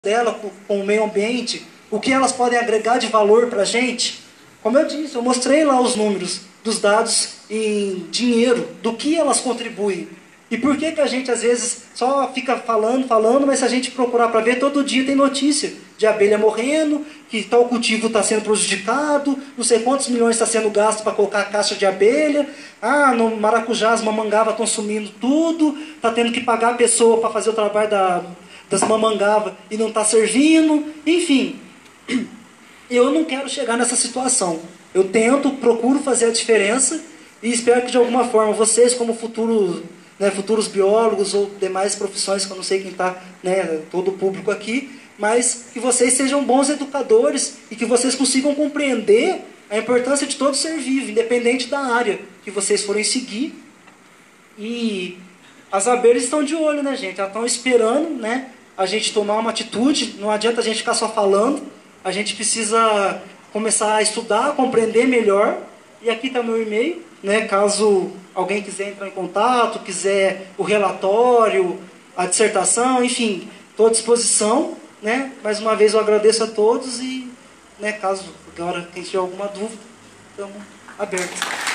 dela com o meio ambiente, o que elas podem agregar de valor para a gente. Como eu disse, eu mostrei lá os números dos dados em dinheiro, do que elas contribuem. E por que que a gente às vezes só fica falando, mas se a gente procurar para ver, todo dia tem notícia de abelha morrendo, que tal cultivo está sendo prejudicado, não sei quantos milhões está sendo gasto para colocar a caixa de abelha, no maracujá as mamangavas estão sumindo tudo, está tendo que pagar a pessoa para fazer o trabalho das mamangavas e não está servindo, enfim. Eu não quero chegar nessa situação. Eu procuro fazer a diferença e espero que de alguma forma vocês, como futuros biólogos ou demais profissões, que eu não sei quem está, todo o público aqui, mas que vocês sejam bons educadores e que vocês consigam compreender a importância de todo ser vivo, independente da área que vocês forem seguir. E as abelhas estão de olho, né, gente? Elas estão esperando, a gente tomar uma atitude. Não adianta a gente ficar só falando. A gente precisa começar a estudar, compreender melhor. E aqui está meu e-mail, caso alguém quiser entrar em contato, quiser o relatório, a dissertação, enfim, estou à disposição. Mais uma vez eu agradeço a todos e, caso agora quem tiver alguma dúvida, estamos abertos.